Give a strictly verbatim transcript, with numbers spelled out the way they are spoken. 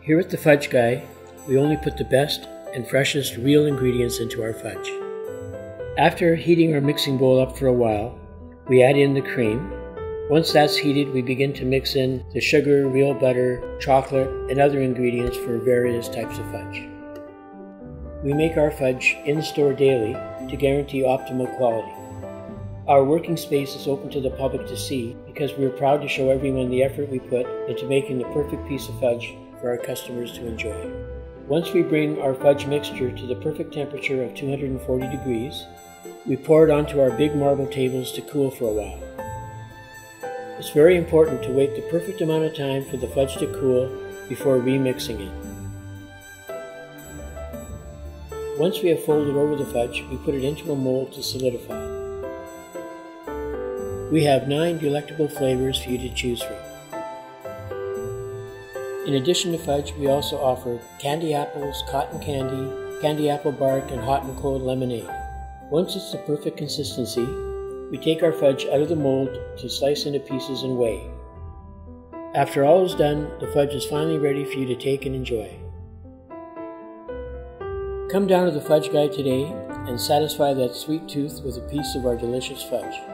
Here at the Fudge Guy, we only put the best and freshest real ingredients into our fudge. After heating our mixing bowl up for a while, we add in the cream. Once that's heated, we begin to mix in the sugar, real butter, chocolate, and other ingredients for various types of fudge. We make our fudge in-store daily to guarantee optimal quality. Our working space is open to the public to see because we are proud to show everyone the effort we put into making the perfect piece of fudge for our customers to enjoy. Once we bring our fudge mixture to the perfect temperature of two hundred forty degrees, we pour it onto our big marble tables to cool for a while. It's very important to wait the perfect amount of time for the fudge to cool before remixing it. Once we have folded over the fudge, we put it into a mold to solidify. We have nine delectable flavors for you to choose from. In addition to fudge, we also offer candy apples, cotton candy, candy apple bark, and hot and cold lemonade. Once it's the perfect consistency, we take our fudge out of the mold to slice into pieces and weigh. After all is done, the fudge is finally ready for you to take and enjoy. Come down to the Fudge Guy today and satisfy that sweet tooth with a piece of our delicious fudge.